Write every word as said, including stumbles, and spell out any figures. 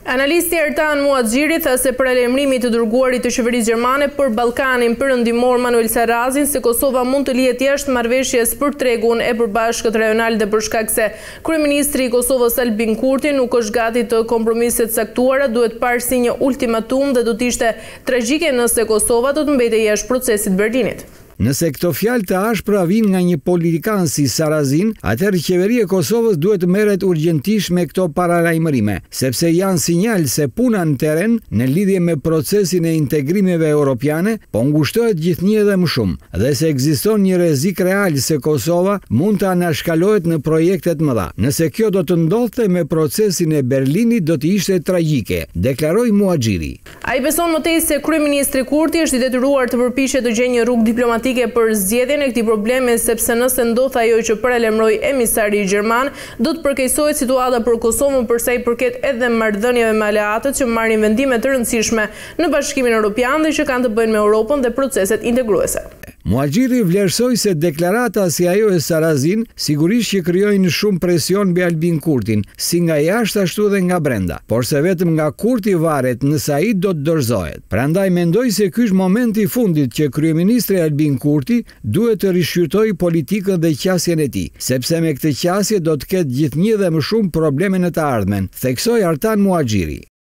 Analisti Ertan Muaxhiri tha se për lajmërimit të dërguarit të qeverisë gjermane për Ballkanin perëndimor Manuel Sarrazin se Kosova mund të lihet jashtë marrëveshjes për tregun e përbashkët rajonal dhe për shkak se kryeministri i Kosovës Albin Kurti nuk është gati të kompromiset caktuara, duhet parë si një ultimatum dhe do të ishte tragjike nëse Kosova do të mbetej jashtë procesit Berlinit. Nëse këto fjalë të ashpra vijnë nga një politikan si Sarrazin, atëherë qeveria e Kosovës duhet të merret urgjentisht me këto paralajmërime, sepse janë sinjal se puna në terren në lidhje me procesin e integrimeve europiane po ngushtohet gjithnjë edhe më shumë, dhe se ekziston një rrezik real se Kosova mund të anashkalohet në projekte të mëdha. Nëse kjo do të ndodhte me procesin e Berlinit, do të ishte tragjike, deklaroi Muaxhiri. Ai beson më tej se kryeministri Kurti është i detyruar të përpiqet të gjejë një rrugë diplomatike për zgjedhjen e këtij problemi, sepse nëse ndodh ajo që paralajmëroi emisari gjerman, do të përkeqësohet situata për Kosovën për sa i përket edhe marrëdhënieve me aleatët që marrin vendime të rëndësishme në Bashkimin Evropian dhe që kanë të bëjnë me Europën dhe proceset integruese. Muaxhiri vlerësoi se deklarata si ajo e Sarrazin sigurisht që krijojnë shumë presion mbi Albin Kurtin, si nga jashtë ashtu dhe nga brenda, por se vetëm nga Kurti varet nëse ai do të dorëzohet. Prandaj mendoj se ky është momenti i fundit që kryeministri Albin Kurti duhet të rishqyrtojë politikën dhe qasjen e tij, sepse me këtë qasje do të ketë gjithnjë dhe më shumë probleme në të ardhmen, theksoi Ertan Muaxhiri.